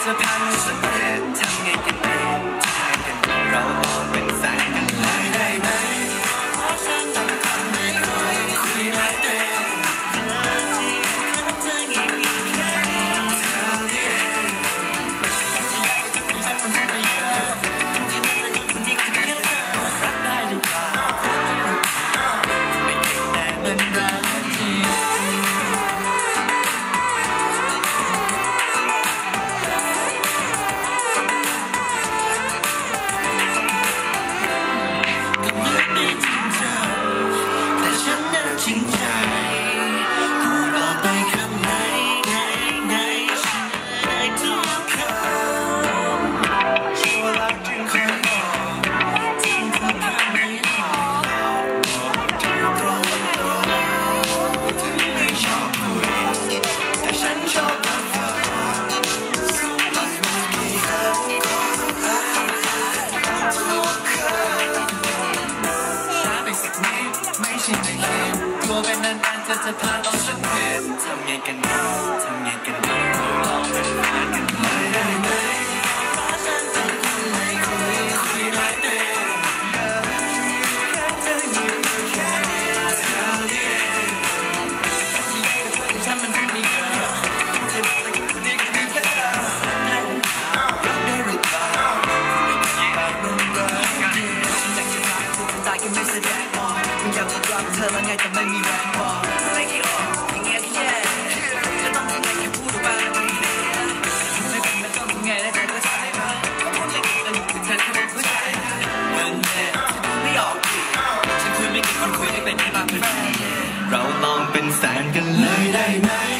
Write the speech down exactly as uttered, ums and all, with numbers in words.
จะพังสักเดือนทำไงกันดีทำไงกันดีเราลองเป็นแฟนกันเลยได้ไหมเพราะฉันต้องทำให้รวยคุยไม่เป็นตัวเป็นนานๆจะจะพาต้องสังเกตทำไงกันดีทำไงกันดีเราลองเป็นแฟนกันเลยได้ไหมเพราะฉันต้องทำให้คุยคุยไม่เป็นแค่เธออยู่แค่เท่านี้เองฉันมันคงดีเกินจะได้แต่คนนี้ก็ดีแค่เธอได้หรือเปล่าได้หรือเปล่าแบบนุ่มรักฉันอยากจะรักเธอแต่ตายก็ไม่แสดงออกมันอยากจะรักเธอแล้วไงแต่ไม่มีแรงพอไม่คิดออกอย่างเงี้ยที่แย่จะต้องทำไงแค่พูดออกมาไม่เป็นไม่ต้องทำไงได้แต่ก็ใช่มาก็พูดไม่กี่แต่ถึงเธอแค่เป็นผู้ชายเงินแน่ฉันพูดไม่ออกดิฉันคุยไม่กี่คนคุยให้เป็นแค่บางเป็นเราลองเป็นแฟนกันเลยได้ไหม